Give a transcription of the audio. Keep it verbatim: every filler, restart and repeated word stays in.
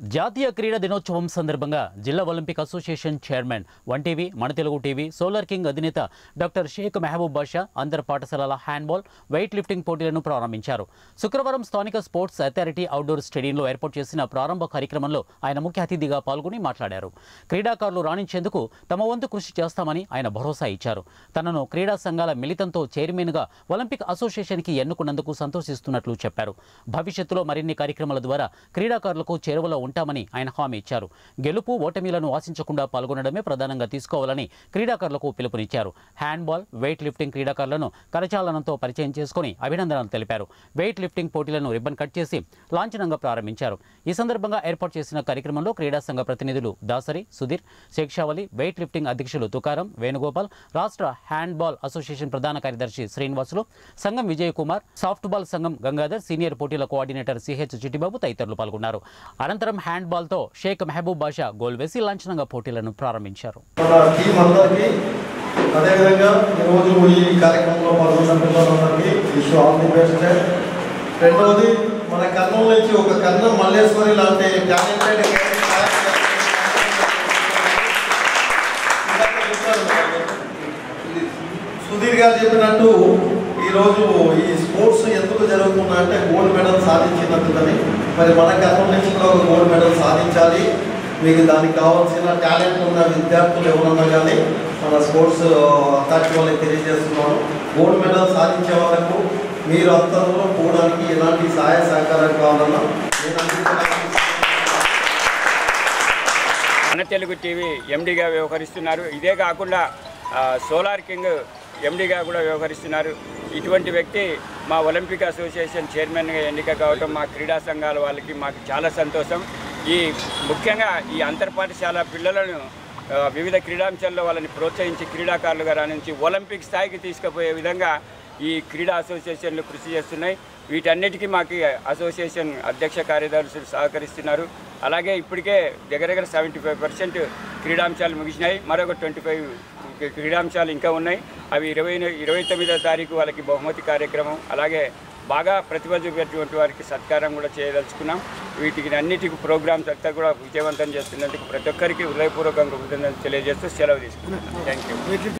జాతీయ క్రీడా దినోత్సవం సందర్భంగా జిల్లా Olympic association chairman one TV మన తెలుగు టీవీ సోలార్ కింగ్ అధినేత డాక్టర్ షేక్ మెహబూబ్ బాషా అంతర్ పాఠశాలల హ్యాండ్బాల్ వెయిట్ లిఫ్టింగ్ పోటీలను ప్రారంభించారు. శుక్రవారం స్థానిక స్పోర్ట్స్ అథారిటీ అవుట్డోర్ స్టేడియంలో ఏర్పాటు చేసిన ప్రారంభ కార్యక్రమంలో ఆయన ముఖ్య అతిథిగా పాల్గొని మాట్లాడారు. క్రీడాకారులు రాణించేందుకు తమ వంతు కృషి చేస్తామని ఆయన భరోసా ఇచ్చారు. తనను క్రీడా సంఘాల మిళితంతో చైర్మన్గా ఒలింపిక్ అసోసియేషన్కి ఎన్నుకున్నందుకు సంతోషిస్తున్నట్లు చెప్పారు. భవిష్యత్తులో మరిన్ని కార్యక్రమాల ద్వారా క్రీడాకారులకు చేరువలో ఉంటామని ఆయన హామీ ఇచ్చారు. గెలుపు ఓటమిలను ఆశించకుండా పాల్గొనడమే ప్రధానంగా తీసుకోవాలని క్రీడాకారులకు పిలుపునిచ్చారు. హ్యాండ్బాల్ వెయిట్ లిఫ్టింగ్ క్రీడాకారులను కరచాలనంతో పరిచయం చేసుకుని అభినందనలు తెలిపారు. వెయిట్ లిఫ్టింగ్ పోటీలను రిబ్బన్ కట్ చేసి లాంఛనంగా ప్రారంభించారు. ఈ సందర్భంగా ఏర్పాటు చేసిన కార్యక్రమంలో క్రీడా సంఘ ప్రతినిధులు దాసరి సుధీర్, శేక్షావలి, వెయిట్ లిఫ్టింగ్ అధ్యక్షులు తుకారం, వేణుగోపాల్, రాష్ట్ర హ్యాండ్బాల్ అసోసియేషన్ ప్రధాన కార్యదర్శి శ్రీనివాసులు, సంఘం విజయ్ కుమార్, సాఫ్ట్బాల్ సంఘం గంగాధర్, సీనియర్ పోటీల కోఆర్డినేటర్ సిహెచ్ చిట్టిబాబు తదితరులు పాల్గొన్నారు. అనంతరం హ్యాండ్బాల్ తో షేక్ మెహబూబ్ బాషా గోల్ వేసి లాంఛనంగా పోటీలను ప్రారంభించారు. రెండవది మన కర్నూలు నుంచి ఒక కర్నూలు మల్లేశ్వరి లాంటి టాలెంటెడ్ సుధీర్ గారు చెప్పినట్టు ఈరోజు ఈ స్పోర్ట్స్ ఎందుకు జరుగుతుందంటే గోల్డ్ మెడల్ సాధించినట్టుదని, మరి మన కర్నూలు నుంచి కూడా ఒక గోల్డ్ మెడల్ సాధించాలి. మీకు దానికి కావాల్సిన టాలెంట్ ఉన్న విద్యార్థులు ఎవరన్నా కానీ మన స్పోర్ట్స్ అథారిటీ వాళ్ళకి తెలియజేస్తున్నాను. గోల్డ్ మెడల్ సాధించే వాళ్ళకు మీరు అంత దూరం పోవడానికి ఎలాంటి సహాయ సహకారం కావాలన్నా మన తెలుగు టీవీ ఎండీగా వ్యవహరిస్తున్నారు. ఇదే కాకుండా సోలార్ కింగ్ ఎండీగా కూడా వ్యవహరిస్తున్నారు. ఇటువంటి వ్యక్తి మా ఒలింపిక్ అసోసియేషన్ చైర్మన్గా ఎన్నిక కావడం మా క్రీడా సంఘాల వాళ్ళకి మాకు చాలా సంతోషం. ఈ ముఖ్యంగా ఈ అంతర్పాఠశాల పిల్లలను వివిధ క్రీడాంశాల్లో వాళ్ళని ప్రోత్సహించి క్రీడాకారులుగా రాణించి ఒలింపిక్ స్థాయికి తీసుకుపోయే విధంగా ఈ క్రీడా అసోసియేషన్లు కృషి చేస్తున్నాయి. వీటన్నిటికీ మాకు అసోసియేషన్ అధ్యక్ష కార్యదర్శులు సహకరిస్తున్నారు. అలాగే ఇప్పటికే దగ్గర దగ్గర సెవెంటీ ఫైవ్ పర్సెంట్ క్రీడాంశాలు ముగిసినాయి. మరొక ట్వంటీ ఫైవ్ క్రీడాంశాలు ఇంకా ఉన్నాయి. అవి ఇరవై ఇరవై తొమ్మిదో తారీఖు వాళ్ళకి బహుమతి కార్యక్రమం, అలాగే బాగా ప్రతిభ చూపేటువంటి వారికి సత్కారం కూడా చేయదలుచుకున్నాం. వీటికి అన్నిటికీ ప్రోగ్రామ్స్ అంతా కూడా విజయవంతం చేస్తున్నందుకు ప్రతి ఒక్కరికి హృదయపూర్వకంగా కృతజ్ఞతలు తెలియజేస్తూ సెలవు తీసుకున్నాను. Thank you.